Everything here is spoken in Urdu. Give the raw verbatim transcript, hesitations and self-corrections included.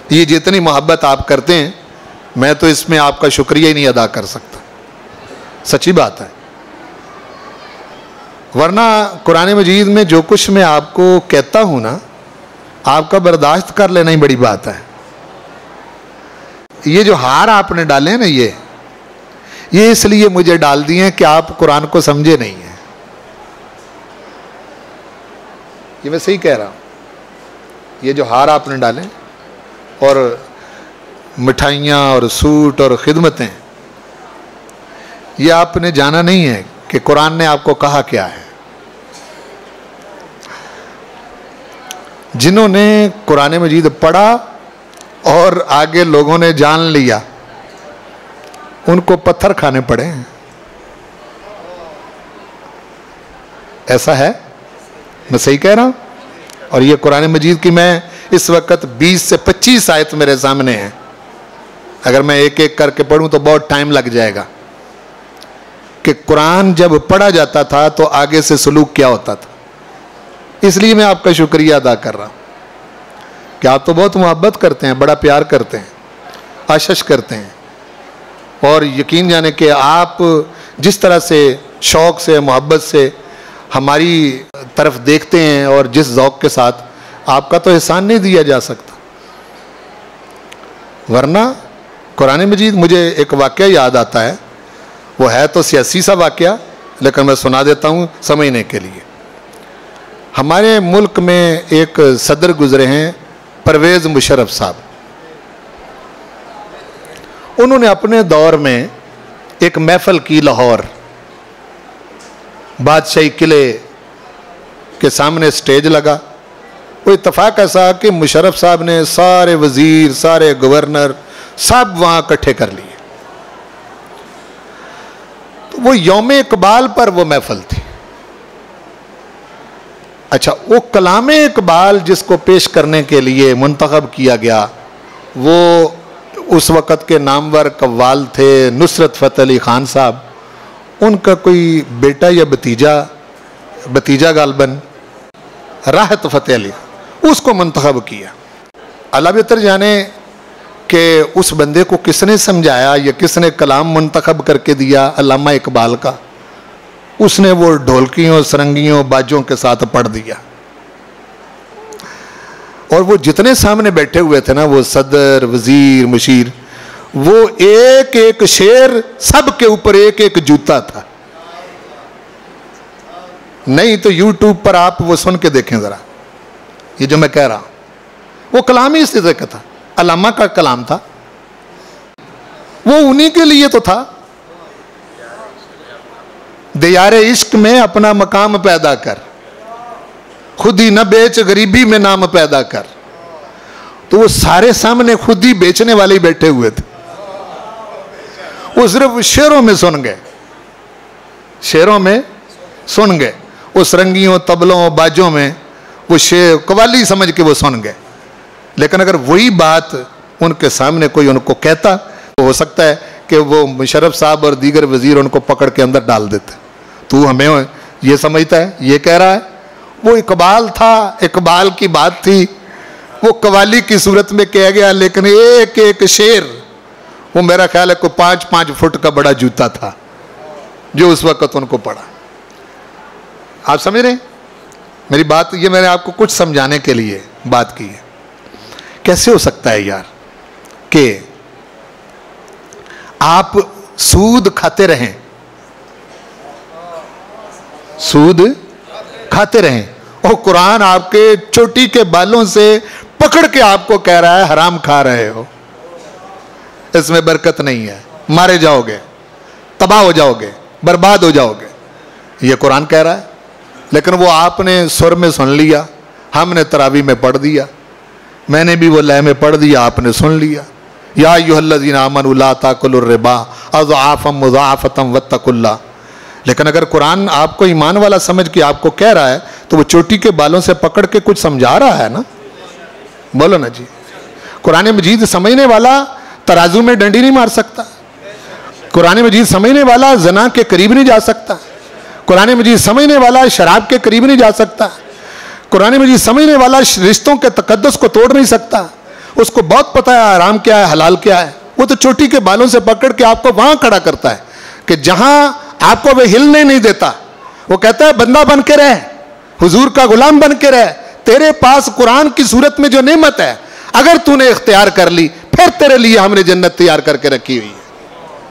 یہ جتنی محبت آپ کرتے ہیں میں تو اس میں آپ کا شکریہ ہی نہیں ادا کر سکتا، سچی بات ہے۔ ورنہ قرآن مجید میں جو کچھ میں آپ کو کہتا ہوں نا، آپ کا برداشت کر لینا ہی بڑی بات ہے۔ یہ جو ہار آپ نے ڈالے ہیں نا، یہ یہ اس لیے مجھے ڈال دیے ہیں کہ آپ قرآن کو سمجھے نہیں ہیں۔ یہ میں صحیح کہہ رہا ہوں۔ یہ جو ہار آپ نے ڈالے اور مٹھائیاں اور سوٹ اور خدمتیں، یہ آپ نے جانا نہیں ہے کہ قرآن نے آپ کو کہا کیا ہے۔ جنہوں نے قرآن مجید پڑھا اور آگے لوگوں نے جان لیا، ان کو پتھر کھانے پڑے ہیں۔ ایسا ہے، میں صحیح کہہ رہا ہوں؟ اور یہ قرآن مجید کی میں اس وقت بیس سے پچیس آیت میرے سامنے ہیں، اگر میں ایک ایک کر کے پڑھوں تو بہت ٹائم لگ جائے گا کہ قرآن جب پڑھا جاتا تھا تو آگے سے سلوک کیا ہوتا تھا۔ اس لیے میں آپ کا شکریہ ادا کر رہا ہوں کہ آپ تو بہت محبت کرتے ہیں، بڑا پیار کرتے ہیں، آشش کرتے ہیں، اور یقین جانے کہ آپ جس طرح سے شوق سے محبت سے ہماری طرف دیکھتے ہیں اور جس ذوق کے ساتھ، آپ کا تو احسان نہیں دیا جا سکتا۔ ورنہ قرآن مجید، مجھے ایک واقعہ یاد آتا ہے، وہ ہے تو سیاسی سا واقعہ لیکن میں سنا دیتا ہوں سمجھنے کے لیے۔ ہمارے ملک میں ایک صدر گزرے ہیں، پرویز مشرف صاحب۔ انہوں نے اپنے دور میں ایک محفل کی لاہور، بادشاہی قلعے کے سامنے سٹیج لگا۔ وہ اتفاق ایسا کہ مشرف صاحب نے سارے وزیر، سارے گورنر سب وہاں اکٹھے کر لیے۔ تو وہ یوم اقبال پر وہ محفل تھی۔ اچھا، وہ کلام اقبال جس کو پیش کرنے کے لیے منتخب کیا گیا، وہ اس وقت کے نامور قوال تھے نصرت فتح علی خان صاحب۔ ان کا کوئی بیٹا یا بھتیجا بھتیجا غالباً راحت فتح علی، اس کو منتخب کیا۔ اللہ بہتر جانے کہ اس بندے کو کس نے سمجھایا یا کس نے کلام منتخب کر کے دیا علامہ اقبال کا، اس نے وہ ڈھولکیوں، سرنگیوں، باجوں کے ساتھ پڑھ دیا۔ اور وہ جتنے سامنے بیٹھے ہوئے تھے نا، وہ صدر، وزیر، مشیر، وہ ایک ایک شعر، سب کے اوپر ایک ایک جوتا تھا۔ نہیں تو یوٹیوب پر آپ وہ سن کے دیکھیں ذرا، یہ جو میں کہہ رہا ہوں وہ کلام ہی اس طرح کا تھا، علامہ کا کلام تھا، وہ انہی کے لیے تو تھا۔ دیار عشق میں اپنا مقام پیدا کر، خود ہی نہ بیچ غریبی میں نام پیدا کر۔ تو وہ سارے سامنے خود ہی بیچنے والے ہی بیٹھے ہوئے تھے، وہ صرف شعروں میں سن گئے، شعروں میں سن گئے، اس رنگیوں، طبلوں، باجوں میں وہ شعر قوالی سمجھ کے وہ سن گئے۔ لیکن اگر وہی بات ان کے سامنے کوئی ان کو کہتا تو ہو سکتا ہے کہ وہ مشرف صاحب اور دیگر وزیر ان کو پکڑ کے اندر ڈال دیتے۔ تو ہمیں یہ سمجھتا ہے، یہ کہہ رہا ہے۔ وہ اقبال تھا، اقبال کی بات تھی، وہ قوالی کی صورت میں کہہ گیا، لیکن ایک ایک شعر وہ میرا خیال ہے کوئی پانچ پانچ فٹ کا بڑا جوتا تھا جو اس وقت ان کو پڑا۔ آپ سمجھ رہے ہیں میری بات؟ یہ میں نے آپ کو کچھ سمجھانے کے لیے بات کی ہے۔ کیسے ہو سکتا ہے یار کہ آپ سود کھاتے رہیں، سود کھاتے رہیں، اور قرآن آپ کے چوٹی کے بالوں سے پکڑ کے آپ کو کہہ رہا ہے حرام کھا رہے ہو، اس میں برکت نہیں ہے، مارے جاؤ گے، تباہ ہو جاؤ گے، برباد ہو جاؤ گے، یہ قرآن کہہ رہا ہے۔ لیکن وہ آپ نے سر میں سن لیا، ہم نے تراویح میں پڑھ دیا، میں نے بھی وہ لے میں پڑھ دیا، آپ نے سن لیا۔ یا ایھا الذین آمنوا لا تاکلوا الربا اضعافا مضاعفۃ واتقوا اللہ۔ لیکن اگر قرآن آپ کو ایمان والا سمجھ کے آپ کو کہہ رہا ہے تو وہ چوٹی کے بالوں سے پکڑ کے کچھ سمجھا رہا ہے نا، بولو نا جی۔ قرآن مجید سمجھنے والا ترازو میں ڈنڈی نہیں مار سکتا، قرآن مجید سمجھنے والا زنا کے قریب نہیں جا سکتا، قرآن مجید سمجھنے والا شراب کے قریب نہیں جا سکتا، قرآن مجید سمجھنے والا رشتوں کے تقدس کو توڑ نہیں سکتا، اس کو بہت پتا ہے حرام کیا ہے حلال کیا ہے. وہ تو چوٹی کے بالوں سے پکڑ کے آپ کو وہاں کھڑا کرتا ہے کہ جہاں آپ کو وہ ہلنے نہیں دیتا. وہ کہتا ہے بندہ بن کے رہ, حضور کا غلام بن کے رہ, تیرے پاس قرآن کی صورت میں جو نعمت ہے اگر تو نے اختیار کر لی پھر تیرے لیے ہم نے جنت تیار کر کے رکھی ہوئی.